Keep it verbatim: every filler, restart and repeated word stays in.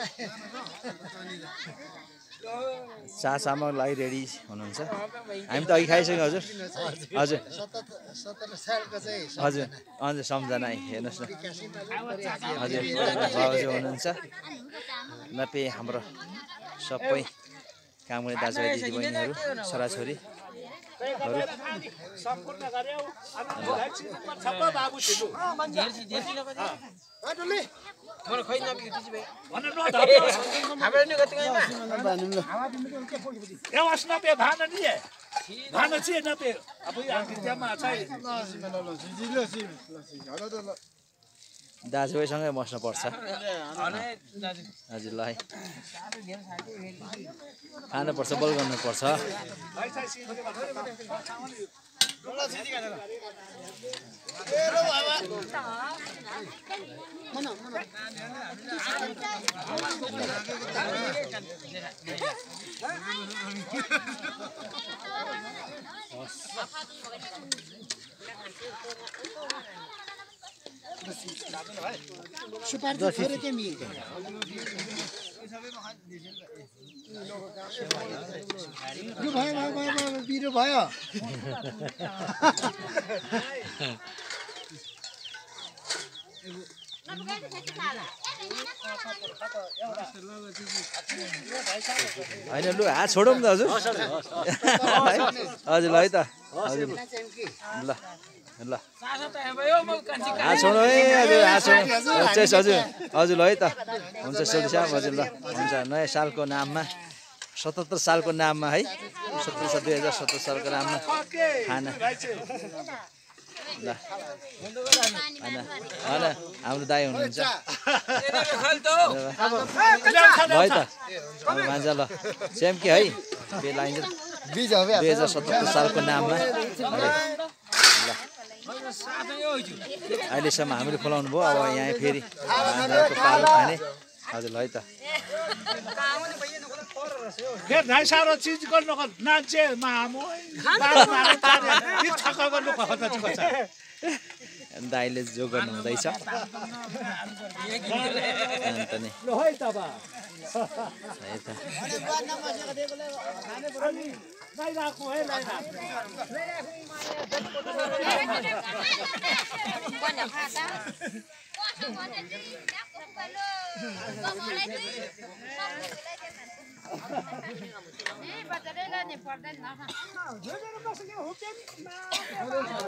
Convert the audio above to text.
चाह सामग्री लागि रेडी हुनुहुन्छ हामी त अघि खाइसक्यौँ हजुर हजुर हजुर हजुर सम्झना हेर्नुहोस् न हजुर बाबुजी हुनुहुन्छ नपे हाम्रो सबै काम गर्ने दाजुभाइ दिदीबहिनीहरू छोराछोरी दाजुभाइसँगै बस्नुपर्छ हजुर ल है खानुपर्छ बोल गर्नुपर्छ सुपारी त थोरै के मिल्छ यो भयो भयो भयो भयो बिरो भयो होइन लु हात छोडौँ न हजुर हजुर ल है त हजुर ल ल हात छोडौँ है हजुर हात छोडौँ हजुर हजुर ल है त हुन्छ सोधी साहब हजुर ल हुन्छ नयाँ सालको नाममा सतहत्तर सालको नाममा है सत्तर साल दुई हजार सत्तर सालको नाममा खाना ल होइन होइन हाम्रो दाइ हुनुहुन्छ ल है त अब मान्छे ल सेम के है बे लाइन्छ दुई हजार सतहत्तर सालको नाममा ल अहिलेसम्म हामीले खुलाउनु भयो अब यहाँ फेरि पालो खाने हजुर ल है त फिर नहीं सारो चीज गर्नु नाचे मामो छक्का गर्नु खोज्दा छ दाइले जो गर्नु हुँदैछ अन्त नि ल है त बा है त नाइ राखौ है नाइ राखौ बने खाता ए बच्चाले नि पर्दैन न